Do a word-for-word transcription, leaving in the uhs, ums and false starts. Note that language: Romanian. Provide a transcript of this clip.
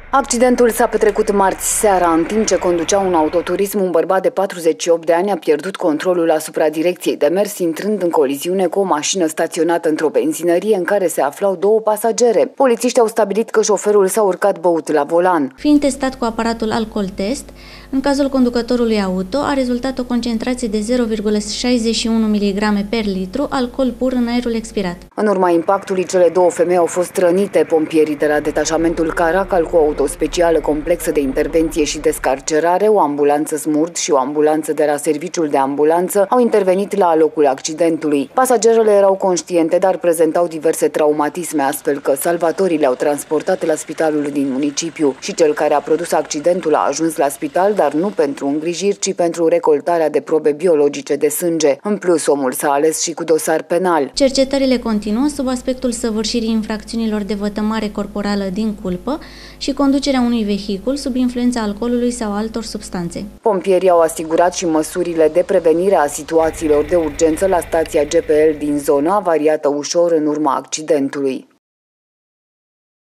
Accidentul s-a petrecut marți seara. În timp ce conducea un autoturism, un bărbat de patruzeci și opt de ani a pierdut controlul asupra direcției de mers, intrând în coliziune cu o mașină staționată într-o benzinărie în care se aflau două pasagere. Polițiștii au stabilit că șoferul s-a urcat băut la volan. Fiind testat cu aparatul alcool test, în cazul conducătorului auto a rezultat o concentrație de zero virgulă șaizeci și unu miligrame per litru alcool pur în aerul expirat. În urma impactului, cele două femei au fost rănite. Pompierii de la detașamentul Caracal cu auto specială complexă de intervenție și descarcerare, o ambulanță Smurd și o ambulanță de la serviciul de ambulanță au intervenit la locul accidentului. Pasagerele erau conștiente, dar prezentau diverse traumatisme, astfel că salvatorii le-au transportat la spitalul din municipiu și cel care a produs accidentul a ajuns la spital, dar nu pentru îngrijiri, ci pentru recoltarea de probe biologice de sânge. În plus, omul s-a ales și cu dosar penal. Cercetările continuă sub aspectul săvârșirii infracțiunilor de vătămare corporală din culpă și conducerea unui vehicul sub influența alcoolului sau altor substanțe. Pompierii au asigurat și măsurile de prevenire a situațiilor de urgență la stația G P L din zonă, avariată ușor în urma accidentului.